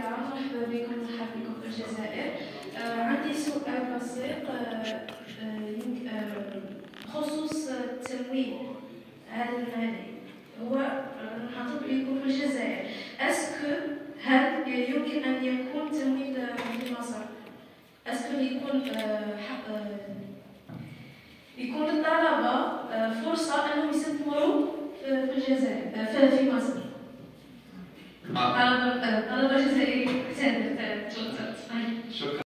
مرحبا بكم في الجزائر. عندي سؤال بسيط بخصوص التمويل هذا المالي. هو نحطط بكم في الجزائر، هل يمكن أن يكون تمويل في مصر؟ يكون للطلبة فرصة أنهم يستثمروا في الجزائر في مصر؟ طلبة جزائريين.